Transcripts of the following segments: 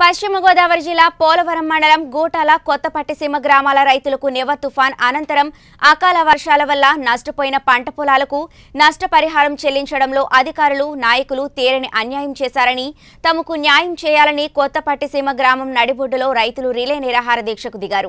పశ్చిమ గోదావరి జిల్లా పోలవరం మండలం గూటాల కొత్తపట్టిసీమ గ్రామాల రైతులకు నివ తుఫాన్ అనంతరం అకాల వర్షాల వల్ల నష్టపోయిన పంట పొలాలకు నష్టపరిహారం చెల్లించడంలో అధికారులు నాయకులు తీరని అన్యాయం చేశారని తమకు న్యాయం చేయాలని కొత్తపట్టిసీమ గ్రామం నడిబొడ్డులో రైతులు రిలే నిరాహార దీక్షకు దిగారు.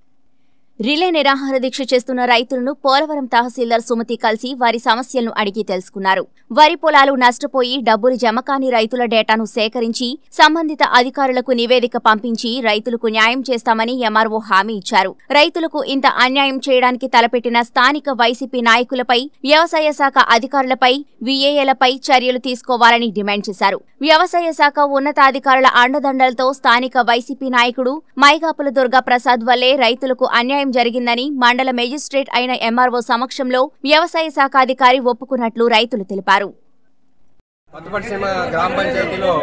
రిలే నిరాహార దీక్ష చేస్తున్న రైతులను పోలవరం తహసీల్దార్ సుమతి కలిసి వారి సమస్యలను అడిగి తెలుసుకున్నారు. వరి పొలాలు నష్టపోయి డబ్బులు జమకాని రైతుల డేటాను సేకరించి సంబంధిత అధికారులకు నివేదిక పంపించి రైతులకు న్యాయం చేస్తామని ఎంఆర్ఓ హామీ ఇచ్చారు. రైతులకు ఇంత అన్యాయం చేయడానికి తలపెట్టిన స్థానిక వైసీపీ నాయకులపై, వ్యవసాయ శాఖ అధికారులపై, వీఏఏలపై చర్యలు తీసుకోవాలని డిమాండ్ చేశారు. వ్యవసాయ శాఖ ఉన్నతాధికారుల అండదండలతో స్థానిక వైసీపీ నాయకుడు మైగాపుల దుర్గా ప్రసాద్ వల్లే రైతులకు అన్యాయం జరిగిందని మండల మేజిస్ట్రేట్ అయిన ఎంఆర్ఓ సమక్షంలో వ్యవసాయ శాఖ అధికారి ఒప్పుకున్నట్లు రైతులు తెలిపారు. కొత్తపట్టిసీమ గ్రామ పంచాయతీలో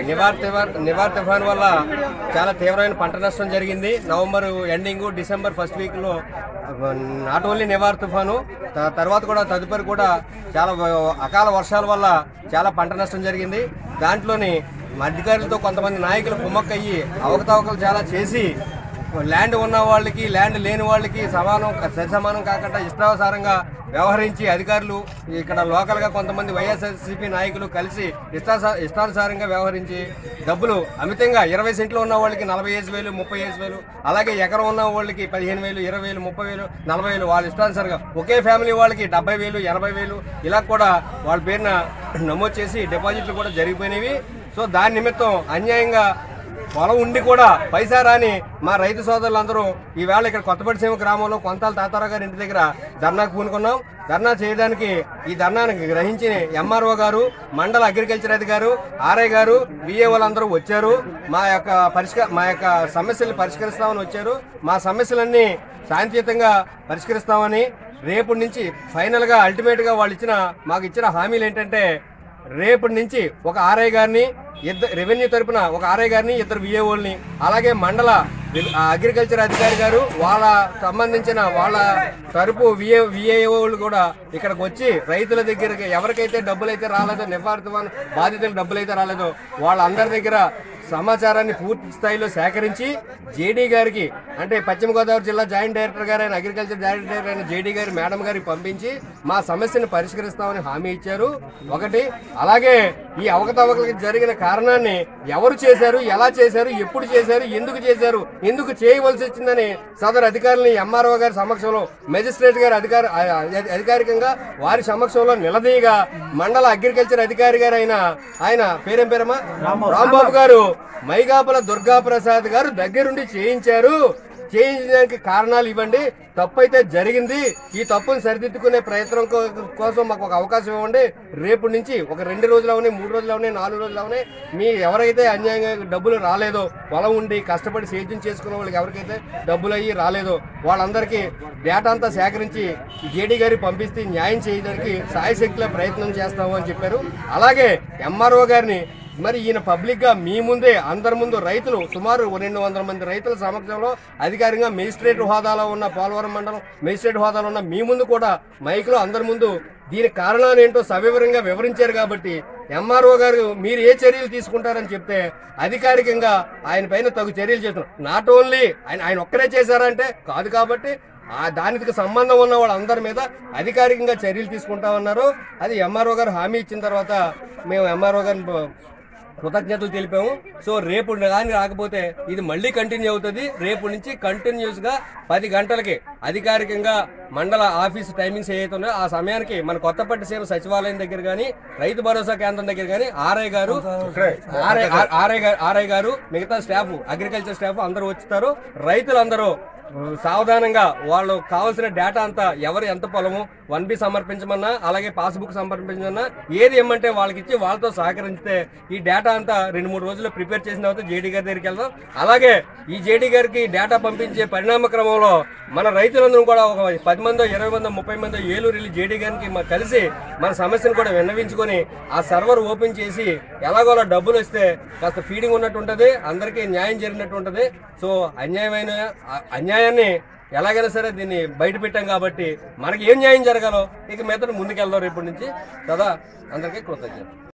నివార్ తుఫాన్ వల్ల చాలా తీవ్రమైన పంట నష్టం జరిగింది. November ending, December first week లో నాట్ ఓన్లీ నివార్ తుఫాను తర్వాత కూడా తదుపరి కూడా చాలా అకాల వర్షాల వల్ల చాలా పంట నష్టం జరిగింది. దాంట్లోని అధికారులతో కొంతమంది నాయకులు కుమ్మక్కయ్యి అవకతవకలు చాలా చేసి ల్యాండ్ ఉన్న వాళ్ళకి, ల్యాండ్ లేని వాళ్ళకి సమానం కాకుండా ఇష్టానుసారంగా వ్యవహరించి అధికారులు ఇక్కడ లోకల్గా కొంతమంది వైఎస్ఆర్సీపీ నాయకులు కలిసి ఇష్టానుసారంగా వ్యవహరించి డబ్బులు అమితంగా 20 సెంట్లు ఉన్న వాళ్ళకి 45,000, 30,000, అలాగే ఎకరం ఉన్న వాళ్ళకి 15,000, 20,000, 30,000, 40,000 వాళ్ళ ఇష్టానుసారంగా ఒకే ఫ్యామిలీ వాళ్ళకి 70,000, 80,000 ఇలా కూడా వాళ్ళ పేరున నమోదు చేసి డిపాజిట్లు కూడా జరిగిపోయినవి. సో దాని నిమిత్తం అన్యాయంగా పొలం ఉండి కూడా పైసా రాని మా రైతు సోదరులందరూ ఈవేళ ఇక్కడ కొత్తపట్టిసీమ గ్రామంలో కొంతాల తాతారావు గారి ఇంటి దగ్గర ధర్నాకు పూనుకున్నాం. ధర్నా చేయడానికి ఈ ధర్నాను గ్రహించి ఎంఆర్ఓ గారు, మండల అగ్రికల్చర్ అధికారు, ఆర్ఐ గారు, విఏ వాళ్ళందరూ వచ్చారు. మా యొక్క సమస్యలు పరిష్కరిస్తామని వచ్చారు. మా సమస్యలన్నీ శాంతియుతంగా పరిష్కరిస్తామని, రేపటి నుంచి ఫైనల్ గా అల్టిమేట్ గా వాళ్ళు మాకు ఇచ్చిన హామీలు ఏంటంటే, రేపటి నుంచి ఒక ఆర్ఐ గారిని, రెవెన్యూ తరపున ఒక ఆర్ఐ గారిని, 2 విఏఓల్ని, అలాగే మండల అగ్రికల్చర్ అధికారి గారు వాళ్ళ సంబంధించిన వాళ్ళ తరపు విఏఓలు కూడా ఇక్కడికి వచ్చి రైతుల దగ్గరికి ఎవరికైతే డబ్బులైతే రాలేదో, నివార్ తుఫాన్ బాధితులకు డబ్బులైతే రాలేదో వాళ్ళందరి దగ్గర సమాచారాన్ని పూర్తి స్థాయిలో సేకరించి జేడీ గారికి, అంటే పశ్చిమ గోదావరి జిల్లా జాయింట్ డైరెక్టర్ గారు అయిన, అగ్రికల్చర్ జాయింట్ డైరెక్టర్ అయిన జేడీ గారి మేడం గారికి పంపించి మా సమస్యను పరిష్కరిస్తామని హామీ ఇచ్చారు. ఒకటి, అలాగే ఈ అవకతవకలకు జరిగిన కారణాన్ని ఎవరు చేశారు, ఎలా చేశారు, ఎప్పుడు చేశారు, ఎందుకు చేయవలసి వచ్చిందని సదరు అధికారులని ఎంఆర్ఓ గారి సమక్షంలో, మేజిస్ట్రేట్ గారి అధికారికంగా వారి సమక్షంలో నిలదీయగా మండల అగ్రికల్చర్ అధికారి గారు అయిన ఆయన పేరేమా రాంబాబు గారు, మైగాపుల దుర్గా ప్రసాద్ గారు దగ్గరుండి చేయించడానికి కారణాలు ఇవ్వండి, తప్పు అయితే జరిగింది, ఈ తప్పును సరిదిద్దుకునే ప్రయత్నం కోసం మాకు ఒక అవకాశం ఇవ్వండి. రేపు నుంచి ఒక 2 రోజులు అవని, 3 రోజులు అవని, 4 రోజులు అవని, మీ ఎవరైతే అన్యాయంగా డబ్బులు రాలేదో, పొలం ఉండి కష్టపడి సేద్యం చేసుకున్న వాళ్ళకి ఎవరికైతే డబ్బులు అయ్యి రాలేదో వాళ్ళందరికీ డేటా అంతా సేకరించి జేడీ గారికి పంపిస్తే న్యాయం చేయడానికి సాయశక్తిలో ప్రయత్నం చేస్తాము అని చెప్పారు. అలాగే ఎంఆర్ఓ గారిని మరి ఈయన పబ్లిక్ గా మీ ముందే అందరి ముందు రైతులు సుమారు 200 మంది రైతుల సమక్షంలో అధికారికంగా మేజిస్ట్రేట్ హోదాలో ఉన్న పోలవరం మండలం మేజిస్ట్రేట్ హోదాలో ఉన్న మీ ముందు కూడా మైక్లో అందరి ముందు దీని కారణాలు ఏంటో సవివరంగా వివరించారు. కాబట్టి ఎంఆర్ఓ గారు మీరు ఏ చర్యలు తీసుకుంటారని చెప్తే అధికారికంగా ఆయన పైన తగు చర్యలు చేస్తున్నారు. నాట్ ఓన్లీ ఆయన ఒక్కరే చేశారంటే కాదు, కాబట్టి దానికి సంబంధం ఉన్న వాళ్ళందరి మీద అధికారికంగా చర్యలు తీసుకుంటామన్నారు. అది ఎంఆర్ఓ గారు హామీ ఇచ్చిన తర్వాత మేము ఎంఆర్ఓ గారిని కృతజ్ఞతలు తెలిపాము. సో రేపు కానీ రాకపోతే ఇది మళ్ళీ కంటిన్యూ అవుతుంది. రేపు నుంచి కంటిన్యూస్ గా 10 గంటలకి అధికారికంగా మండల ఆఫీస్ టైమింగ్స్ ఏవైతే ఉన్నాయో ఆ సమయానికి మన కొత్తపట్టిసీమ సచివాలయం దగ్గర కానీ, రైతు భరోసా కేంద్రం దగ్గర కానీ ఆర్ఐ గారు మిగతా స్టాఫ్, అగ్రికల్చర్ స్టాఫ్ అందరూ వచ్చుతారు. రైతులందరూ సావధానంగా వాళ్ళు కావాల్సిన డేటా అంతా ఎవరు ఎంత పొలము 1B సమర్పించమన్నా, అలాగే పాస్బుక్ సమర్పించమన్నా ఏది ఇమ్మంటే వాళ్ళకి ఇచ్చి వాళ్ళతో సహకరిస్తే ఈ డేటా అంతా 2-3 రోజుల్లో ప్రిపేర్ చేసిన తర్వాత జేడీ గారి దగ్గరికి వెళ్దాం. అలాగే ఈ జేడీ గారికి డేటా పంపించే పరిణామ క్రమంలో మన రైతులందరూ కూడా ఒక 10 మందో, 20 మందో, 30 మందో ఏలూరు వెళ్ళి జేడీ గారికి కలిసి మన సమస్యను కూడా విన్నవించుకొని ఆ సర్వర్ ఓపెన్ చేసి ఎలాగోలా డబ్బులు వస్తే కాస్త ఫీడింగ్ ఉన్నట్టు ఉంటుంది, అందరికీ న్యాయం జరిగినట్టు ఉంటుంది. సో అన్యాయాన్ని ఎలాగైనా సరే దీన్ని బయట పెట్టాం కాబట్టి మనకి ఏం న్యాయం జరగాలో ఇక మీదట ముందుకెళ్దాం రేపటి నుంచి కదా. అందరికీ కృతజ్ఞతలు.